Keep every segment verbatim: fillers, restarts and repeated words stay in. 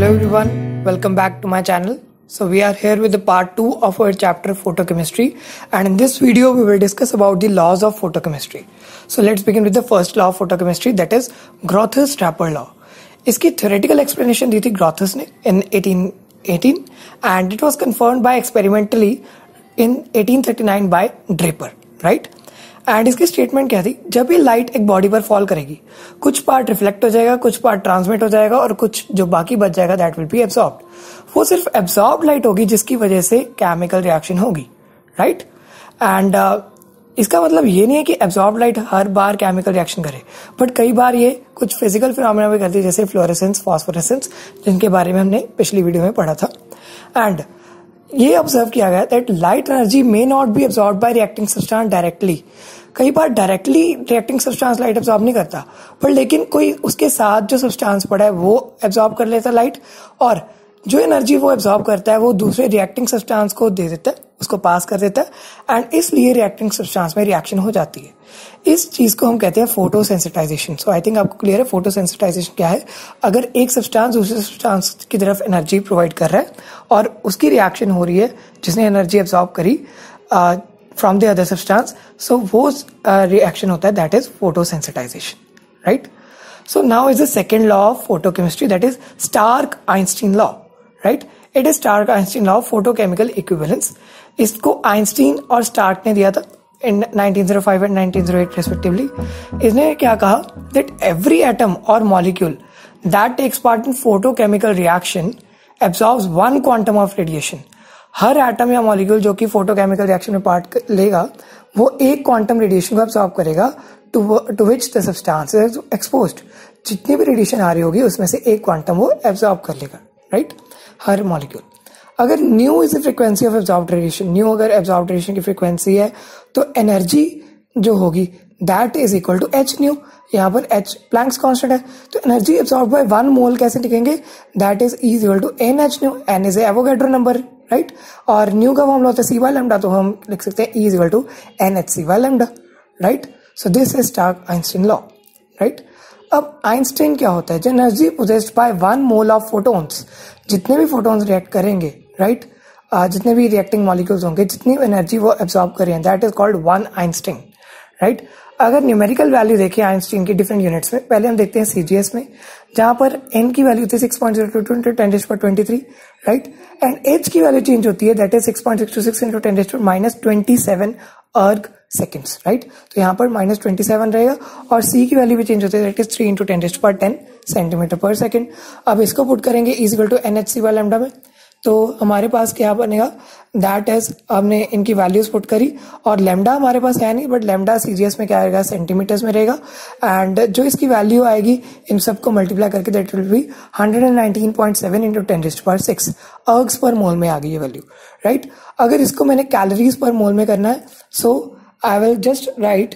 Hello everyone, welcome back to my channel. So we are here with the part two of our chapter photochemistry, and in this video we will discuss about the laws of photochemistry. So let's begin with the first law of photochemistry, that is Grotthuss-Draper law. इसकी theoretical explanation दी थी Grotthuss ने in eighteen eighteen and it was confirmed by experimentally in eighteen thirty-nine by Draper, right? And इसकी statement क्या थी, जब ये light एक body पर फॉल करेगी कुछ पार्ट रिफ्लेक्ट हो जाएगा, कुछ पार्ट ट्रांसमिट हो जाएगा और कुछ जो बाकी बच जाएगा दैट विल बी एब्सॉर्ब्ड। वो सिर्फ एब्सॉर्ब्ड लाइट होगी जिसकी वजह से केमिकल रिएक्शन होगी, राइट। एंड uh, इसका मतलब ये नहीं है कि एब्सॉर्ब्ड लाइट हर बार केमिकल रिएक्शन करे, बट कई बार ये कुछ फिजिकल फिनोमेना भी करती है, जैसे फ्लोरेसेंस, फॉस्फोरेसेंस, जिनके बारे में हमने पिछली वीडियो में पढ़ा था। एंड ये ऑब्जर्व किया गया that light energy may not be absorbed by reacting substance directly. कई बार directly reacting substance light absorb नहीं करता, पर लेकिन कोई उसके साथ जो सब्सटेंस पड़ा है वो एब्सॉर्ब कर लेता है लाइट, और जो एनर्जी वो एब्सॉर्ब करता है वो दूसरे रिएक्टिंग सब्सटेंस को दे देता है, उसको पास कर देता है, एंड इसलिए रिएक्टिंग सब्सटेंस में रिएक्शन हो जाती है। इस चीज को हम कहते हैं फोटोसेंसिटाइजेशन। सो आई थिंक आपको क्लियर है फोटोसेंसिटाइजेशन क्या है। अगर एक सब्सटेंस दूसरे सब्सटेंस की तरफ एनर्जी प्रोवाइड कर रहा है और उसकी रिएक्शन हो रही है जिसने एनर्जी एब्सॉर्ब करी from the other substance, so वो रिएक्शन होता है, that is photosensitization, right. So now is the second law of photochemistry, that is Stark Einstein law, right. It is Stark Einstein law of photochemical equivalence. इसको Einstein और Stark ने दिया था in nineteen oh five and nineteen oh eight respectively. इसने क्या कहा that every atom or molecule that takes part in photochemical reaction absorbs one quantum of radiation. हर atom या मॉलिक्यूल जो कि फोटोकेमिकल रिएक्शन में पार्ट लेगा वो एक क्वांटम रेडिएशन को एब्सॉर्ब करेगा to to which the substance is exposed. जितनी भी रेडिएशन आ रही होगी उसमें से एक क्वांटम वो एब्सॉर्ब कर लेगा, राइट, हर मॉलिक्यूल। अगर nu is the frequency of absorbed radiation, nu अगर एब्सॉर्ब्ड रेडिएशन की फ्रीक्वेंसी है तो एनर्जी जो होगी that is equal to H nu. यहाँ पर एच प्लैंक्स कांस्टेंट है, तो energy absorb by one mole कैसे लिखेंगे, that is is equal to N H nu. N is Avogadro number, right, और न्यू का फॉर्मूला होता है सी बाय लैम्डा, तो हम लिख सकते हैं E is equal to N H C by lambda, right. So this is Stark Einstein law, right. अब आइंस्टीन क्या होता है, जो energy possessed by one mole of photons, जितने भी फोटोन्स रिएक्ट करेंगे, राइट, right? uh, जितने भी रिएक्टिंग मॉलिक्यूल्स होंगे, जितनी एनर्जी वो एब्सॉर्ब करें, that is called one Einstein, right. अगर न्यूमेरिकल वैल्यू देखें आइंस्टीन की डिफरेंट यूनिट्स में, पहले हम देखते हैं सीजीएस में, जहां पर n की वैल्यू थी six point zero two into ten पर twenty three, right, and h की वैल्यू चेंज होती है, that is six point six two six into ten पर minus twenty seven erg seconds, right. तो यहाँ पर माइनस ट्वेंटी सेवन रहेगा, और c की वैल्यू भी चेंज होती है, that is three into ten पर टेन सेंटीमीटर पर सेकेंड। अब इसको पुट करेंगे is equal to N H C by lambda में, तो हमारे पास क्या बनेगा, दैट इज हमने इनकी वैल्यूज पुट करी, और लैम्डा हमारे पास है नहीं, बट लैम्डा सीजीएस में क्या आएगा, सेंटीमीटर्स में रहेगा, एंड जो इसकी वैल्यू आएगी इन सबको मल्टीप्लाई करके that will be hundred nineteen point seven into ten पर सिक्स अर्ग्स पर मोल में आ गई ये वैल्यू, राइट। अगर इसको मैंने कैलोरीज पर मोल में करना है, so I will just write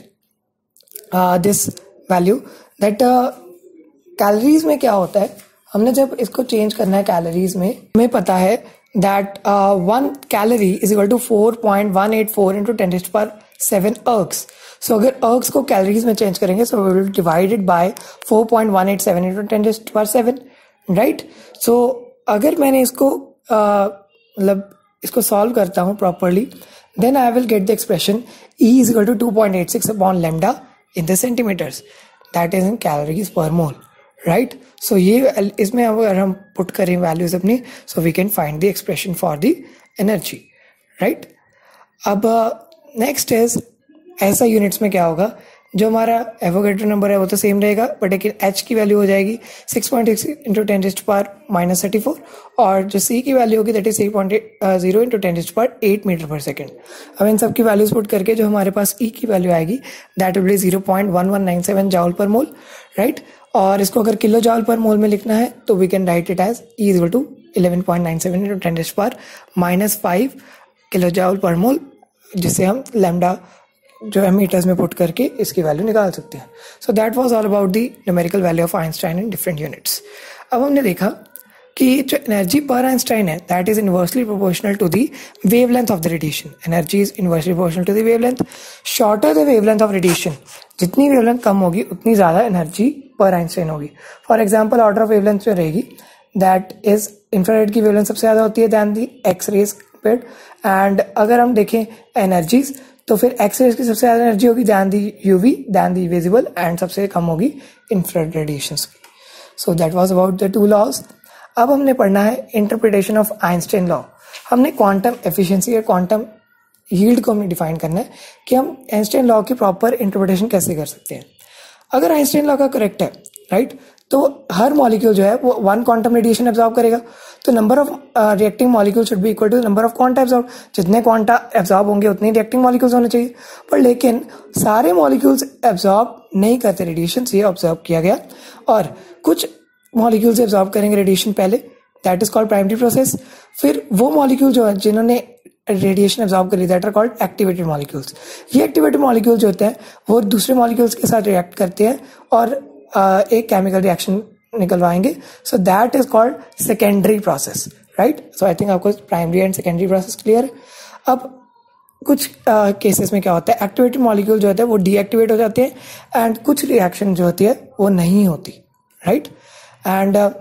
this value that calories में क्या होता है, हमने जब इसको चेंज करना है कैलोरीज में, हमें पता है that one calorie is equal to four point one eight four into ten पर सेवन अर्ग्स। सो अगर अर्ग्स को कैलोरीज में चेंज करेंगे, so we will divided by four point one eight seven into ten पर seven, right. So अगर मैंने इसको मतलब uh, इसको सॉल्व करता हूँ properly, then I will get the expression E is equal to two point eight six upon lambda in the centimetres, that is in calories per mole, right. सो ये इसमें अगर हम पुट करें वैल्यूज अपनी, so we can find the expression for the energy, right. अब next is ऐसा units में क्या होगा, जो हमारा एवोगैड्रो नंबर है वो तो सेम रहेगा, बट लेकिन एच की वैल्यू हो जाएगी six point six into ten पर माइनस थर्टी फोर, और जो सी की वैल्यू होगी that is six point zero into ten पर एट मीटर पर सेकेंड। अब इन सब की वैल्यूज पुट करके जो हमारे पास ई की वैल्यू आएगी that will be zero point one one nine seven joule per mole, right. और इसको अगर किलो जाउल पर मोल में लिखना है तो we can write it as E is equal to eleven point nine seven into ten पर minus five kilo joule per mole, जिससे हम लैम्डा जो है मीटर्स में पुट करके इसकी वैल्यू निकाल सकते हैं। So that was all about the numerical value of einstein in different units. अब हमने देखा कि जो एनर्जी पर आइंस्टाइन है that is inversely proportional to the wavelength of the radiation. Energy is inversely proportional to the wavelength. Shorter the wavelength of radiation, जितनी wavelength कम होगी उतनी ज्यादा एनर्जी पर आइंस्टाइन होगी। For example order of wavelength जो रहेगी that is infrared की wavelength सबसे ज़्यादा होती है दैन दी एक्स रेज पेड। एंड अगर हम देखें एनर्जीज तो फिर एक्स रेज की सबसे ज़्यादा एनर्जी होगी than the UV than the visible and सबसे कम होगी इंफ्रारेड रेडिएशंस की। So that was about the two laws. अब हमने पढ़ना है इंटरप्रिटेशन ऑफ आइंस्टाइन लॉ। हमने क्वांटम एफिशिएंसी या क्वांटम यील्ड को हमने डिफाइन करना है कि हम आइंस्टाइन लॉ की प्रॉपर इंटरप्रिटेशन कैसे कर सकते हैं। अगर आइंस्टाइन लॉ का करेक्ट है राइट तो हर मॉलिक्यूल जो है वो वन क्वांटम रेडिएशन एब्जॉर्ब करेगा। तो number of reacting molecule should be equal to number of quanta absorb. जितने क्वांटा एब्जॉर्ब होंगे उतने रिएक्टिंग मॉलिक्यूल्स होने चाहिए। पर लेकिन सारे मॉलिक्यूल्स एब्जॉर्ब नहीं करते रेडिएशन, ये ऑब्जर्व किया गया। और कुछ मॉलिक्यूल्स एब्जॉर्ब करेंगे रेडिएशन पहले, that is called primary process. फिर वो मॉलिक्यूल जो है जिन्होंने रेडिएशन एब्जॉर्ब करी that are called activated molecules. ये एक्टिवेटेड मॉलिक्यूल जो होते हैं वो दूसरे मॉलिक्यूल्स के साथ रिएक्ट करते हैं और uh, एक केमिकल रिएक्शन निकलवाएंगे। So that is called secondary process right. So I think आपको primary and secondary process clear है। अब कुछ केसेस uh, में क्या होता है, एक्टिवेटेड मॉलिक्यूल जो होते हैं वो डीएक्टिवेट हो जाते हैं एंड कुछ रिएक्शन जो होती है वो नहीं होती राइट। एंड uh,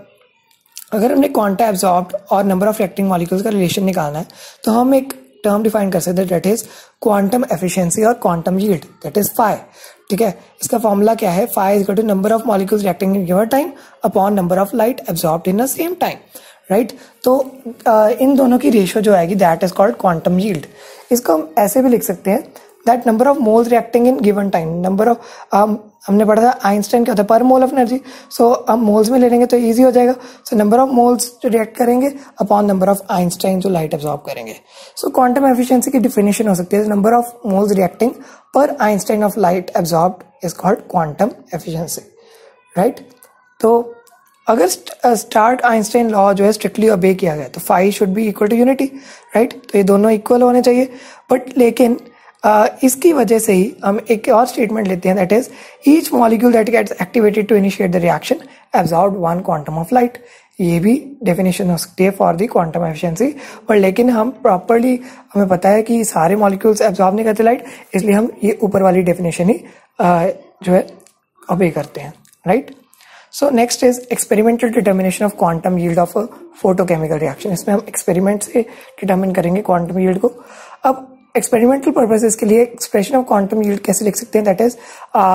अगर हमने क्वांटा एब्जॉर्ब्ड और नंबर ऑफ रिएक्टिंग मॉलिक्यूल्स का रिलेशन निकालना है तो हम एक टर्म डिफाइन कर सकते हैं दैट इज क्वांटम एफिशिएंसी और quantum yield, that is phi. ठीक है, इसका फॉर्मूला क्या है, phi is equal to number of molecules reacting in given time upon number of light absorbed in the same time right. तो uh, इन दोनों की रेशियो जो आएगी that is called quantum yield. इसको हम ऐसे भी लिख सकते हैं that number of moles reacting in given time, number of हमने पढ़ा था आइंस्टाइन क्या होता है पर मोल ऑफ एनर्जी। सो हम मोल्स में ले लेंगे तो इजी हो जाएगा। सो नंबर ऑफ मोल्स जो रिएक्ट करेंगे अपॉन नंबर ऑफ आइंस्टाइन जो लाइट एब्जॉर्ब करेंगे। सो क्वांटम एफिशिएंसी की डिफिनेशन हो सकती है number of moles reacting per einstein of light absorbed is called quantum efficiency right. तो अगर स्टार्ट आइंस्टाइन लॉ जो है स्ट्रिक्टली ओबे किया गया तो phi should be equal to unity right. तो ये दोनों इक्वल होने चाहिए। बट लेकिन Uh, इसकी वजह से ही हम एक और स्टेटमेंट लेते हैं that is each molecule that gets activated to initiate the reaction absorb one quantum of light. ये भी डेफिनेशन हो सकती है फॉर द क्वांटम एफिशिएंसी। पर लेकिन हम प्रॉपरली हमें पता है कि सारे मॉलिक्यूल्स एब्जॉर्ब नहीं करते लाइट, इसलिए हम ये ऊपर वाली डेफिनेशन ही uh, जो है ओबे करते हैं right. So next is experimental determination of quantum yield of a photochemical reaction. इसमें हम एक्सपेरिमेंट से डिटर्मिन करेंगे क्वांटम यील्ड को। अब एक्सपेरिमेंटल पर्पसेस के लिए एक्सप्रेशन ऑफ क्वांटम यील्ड कैसे लिख सकते हैं, that is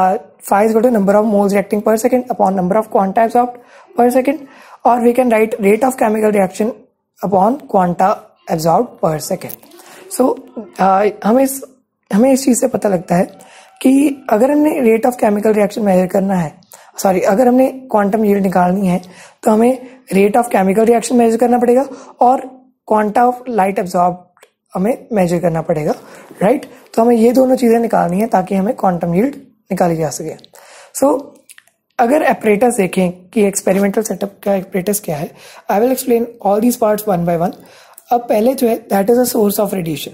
phi is equal to number of moles reacting per second upon number of quanta absorbed per second, और we can write rate of chemical reaction upon quanta absorbed per second. So हमें इस हमें इस चीज से पता लगता है कि अगर हमने rate of chemical reaction measure करना है, सॉरी अगर हमने क्वांटम यील्ड निकालनी है तो हमें rate of chemical reaction measure करना पड़ेगा और क्वांटा ऑफ लाइट एब्जॉर्ब हमें मेजर करना पड़ेगा राइट। तो हमें ये दोनों चीजें निकालनी है ताकि हमें क्वांटम यील्ड निकाली जा सके। सो so, अगर एपरेटस देखें कि एक्सपेरिमेंटल सेटअप का एपरेटस क्या है, I will explain all these parts one by one. अब पहले जो है that is a source of radiation.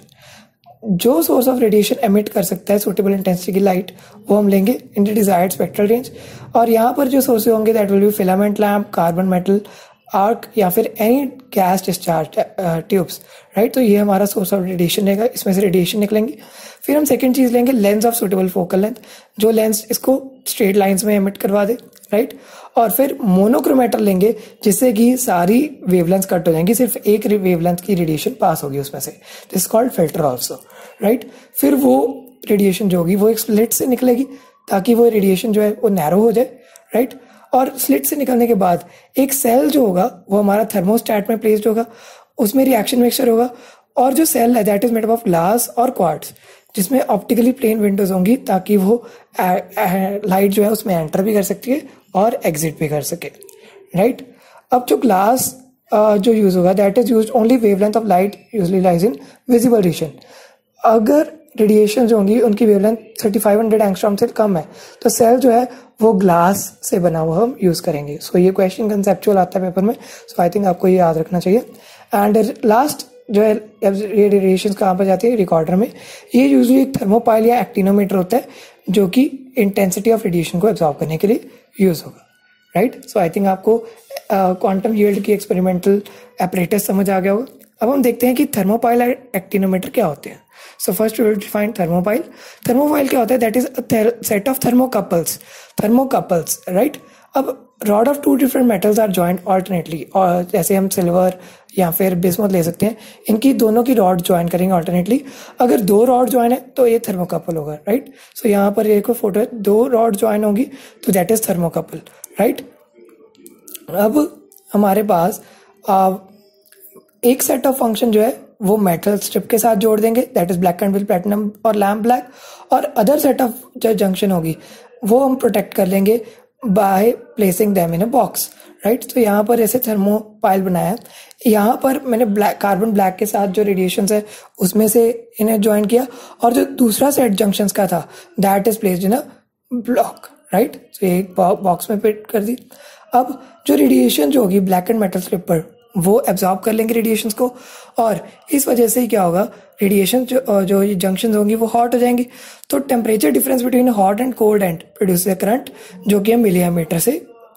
जो सोर्स ऑफ रेडिएशन एमिट कर सकता है सुटेबल इंटेंसिटी की लाइट वो हम लेंगे in the desired spectral range. और यहाँ पर जो सोर्सेज होंगे that will be filament lamp, carbon metal arc या फिर any gas discharge tubes right. तो ये हमारा सोर्स ऑफ रेडिएशन रहेगा, इसमें से रेडिएशन निकलेंगे। फिर हम सेकंड चीज लेंगे lens of suitable focal length, जो लेंस इसको स्ट्रेट लाइंस में एमिट करवा दे राइट। और फिर मोनोक्रोमेटर लेंगे जिससे कि सारी वेवलेंथ कट हो जाएंगी, सिर्फ एक वेवलेंथ की रेडिएशन पास होगी उसमें से, this called filter also right. फिर वो रेडिएशन जो होगी वो एक स्लिट से निकलेगी ताकि वो रेडिएशन जो है वो नैरो हो जाए राइट। और स्लिट से निकलने के बाद एक सेल जो होगा वो हमारा थर्मोस्टेट में प्लेस्ड होगा, उसमें रिएक्शन मिक्सचर होगा। और जो सेल है that is made of glass और क्वार्ट्ज जिसमें ऑप्टिकली प्लेन विंडोज होंगी ताकि वो लाइट जो है उसमें एंटर भी कर सकती है और एग्जिट भी कर सके राइट। अब जो ग्लास जो यूज होगा that is used only wavelength of light usually lies in visible region. अगर रेडिएशन जो होंगी उनकी wavelength thirty five hundred angstrom से कम है तो सेल जो है वो ग्लास से बना हुआ हम यूज करेंगे। सो so, ये क्वेश्चन कंसेप्चुअल आता है पेपर में, सो आई थिंक आपको ये याद रखना चाहिए। एंड लास्ट जो है ये रेडिएशन कहाँ पर जाती है, रिकॉर्डर में। ये यूजुअली एक थर्मोपाइल या एक्टिनोमीटर होता है जो कि इंटेंसिटी ऑफ रेडिएशन को एब्जॉर्ब करने के लिए यूज होगा राइट। सो आई थिंक आपको क्वांटम यील्ड की एक्सपेरिमेंटल एपरेटस समझ आ गया होगा। अब हम देखते हैं कि थर्मोपाइल और एक्टिनोमीटर क्या होते हैं। So first we will define thermopile. Thermopile क्या होता है, that is a set of thermocouples, thermocouples right. अब rod of two different metals are joint alternately, और जैसे हम सिल्वर या फिर बिस्मुथ ले सकते हैं, इनकी दोनों की रॉड ज्वाइन करेंगे ऑल्टरनेटली। अगर दो रॉड ज्वाइन है तो ये थर्मोकपल होगा, राइट। सो यहाँ पर ये कोई फोटो है, दो रॉड ज्वाइन होगी तो दैट इज थर्मोकपल, राइट। अब हमारे पास आ, एक सेट ऑफ फंक्शन जो है वो मेटल स्ट्रिप के साथ जोड़ देंगे, that is black end will platinum और लैम्प ब्लैक, और अदर सेट ऑफ जो जंक्शन होगी वो हम प्रोटेक्ट कर लेंगे by placing them in a box, right. तो यहाँ पर ऐसे थर्मोपाइल बनाया है, यहाँ पर मैंने ब्लैक कार्बन ब्लैक के साथ जो रेडिएशन है उसमें से इन्हें ज्वाइन किया, और जो दूसरा सेट जंक्शंस का था that is placed in a block, right. तो ये बॉक्स में फिट कर दी। अब जो रेडिएशन जो होगी ब्लैक एंड मेटल स्लिप पर वो एब्जॉर्ब कर लेंगे रेडिएशंस को, और इस वजह से क्या होगा, रेडिएशन जो जो ये जंक्शंस होंगी वो हॉट हो जाएंगी। तो temperature difference between hot and cold end produce the current, जो कि हम मिलीमीटर से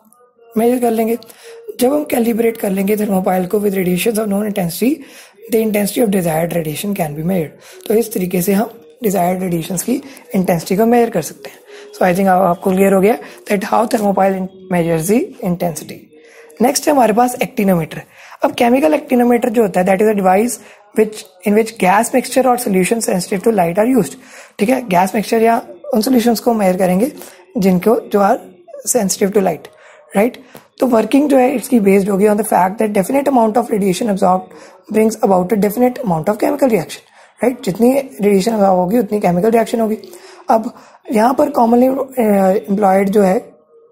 मेजर कर लेंगे। जब हम कैलिब्रेट कर लेंगे थर्मोपाइल को with radiations of known intensity, the intensity of desired radiation can be measured. तो इस तरीके से हम डिजायर्ड रेडिएशंस की इंटेंसिटी को मेजर कर सकते हैं। सो आई थिंक आपको क्लियर हो गया that how thermopile measures the intensity. Next है हमारे पास एक्टिनोमीटर। अब केमिकल एक्टिनोमीटर जो होता है that is a device which in which gas mixture और solution sensitive to light are used, ठीक है। गैस मिक्सचर या उन सोल्यूशंस को मेजर करेंगे जिनको जो are sensitive to light, right. तो वर्किंग जो है इसकी बेस्ड होगी on the fact that definite amount of radiation absorbed brings about a definite amount of chemical reaction, right. जितनी रेडिएशन अब्सॉर्ब होगी उतनी केमिकल रिएक्शन होगी। अब यहाँ पर कॉमनली एम्प्लॉयड जो है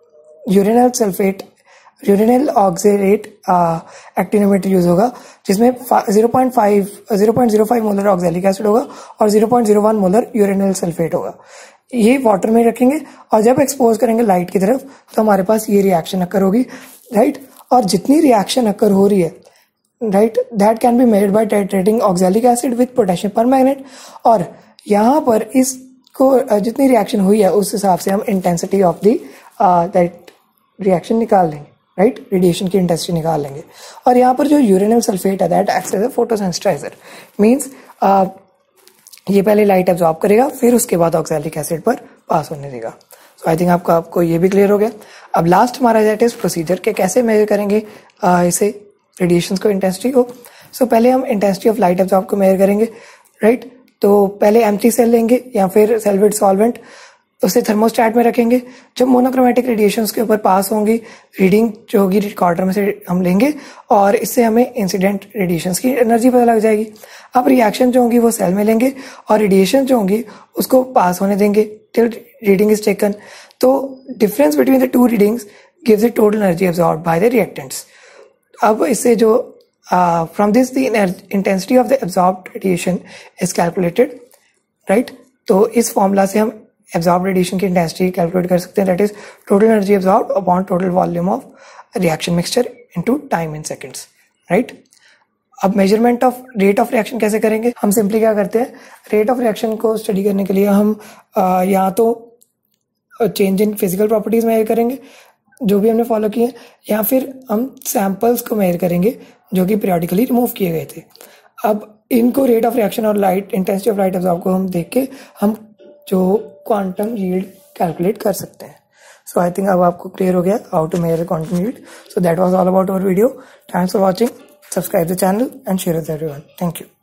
uranyl sulphate uranyl oxalate actinometer use होगा, जिसमें zero point five zero point zero five molar oxalic acid होगा और zero point zero one molar uranyl sulphate होगा। ये वाटर में रखेंगे और जब एक्सपोज करेंगे लाइट की तरफ तो हमारे पास ये रिएक्शन अकर होगी, राइट। और जितनी रिएक्शन अकर हो रही है, right, that can be made by titrating oxalic acid with potassium permanganate. और यहाँ पर इसको जितनी रिएक्शन हुई है उस हिसाब से हम intensity of the that reaction निकाल लेंगे, राइट, रेडिएशन की इंटेंसिटी निकाल लेंगे। और यहाँ पर जो यूरेनियम सल्फेट है that acts as a photosensitiser, means ये पहले लाइट एब्जॉर्ब करेगा फिर उसके बाद ऑक्सैलिक एसिड पर पास होने देगा। सो आई थिंक आपको आपको ये भी क्लियर हो गया। अब लास्ट हमारा दैट इज प्रोसीजर के कैसे मेजर करेंगे आ, इसे रेडिएशन को, इंटेंसिटी को। सो so, पहले हम इंटेंसिटी ऑफ लाइट एब्जॉर्ब को मेजर करेंगे, राइट। तो पहले एम्प्टी सेल लेंगे या फिर सेल विद सॉल्वेंट, उसे थर्मोस्टेट में रखेंगे। जब मोनोक्रोमेटिक रेडिएशंस के ऊपर पास होंगी रीडिंग जो होगी रिकॉर्डर में से हम लेंगे और इससे हमें इंसिडेंट रेडिएशंस की एनर्जी पता लग जाएगी। अब रिएक्शन जो होंगी वो सेल में लेंगे और रेडिएशन जो होंगी उसको पास होने देंगे टिल रीडिंग इज टेकन। तो difference between the two readings gives the total energy absorbed by the reactants. अब इससे जो from this the intensity of the absorbed radiation is calculated, right. तो इस फॉर्मूला से हम एब्जॉर्ब रेडिएशन की intensity calculate कर सकते हैं, that is total energy absorb upon total volume of reaction mixture into time in seconds, right. अब measurement of rate of reaction कैसे करेंगे? हम सिंपली क्या करते हैं, रेट ऑफ रिएक्शन को स्टडी करने के लिए हम आ, या तो change in physical properties measure करेंगे जो भी हमने फॉलो किए, या फिर हम सैंपल्स को मेजर करेंगे जो कि पीरियडिकली रिमूव किए गए थे। अब इनको रेट ऑफ रिएक्शन और light intensity of light absorb को हम देख के हम जो क्वांटम यील्ड कैलकुलेट कर सकते हैं। सो आई थिंक अब आपको क्लियर हो गया how to measure quantum yield. So that was all about our video. Thanks for watching, subscribe the channel and share with everyone. Thank you.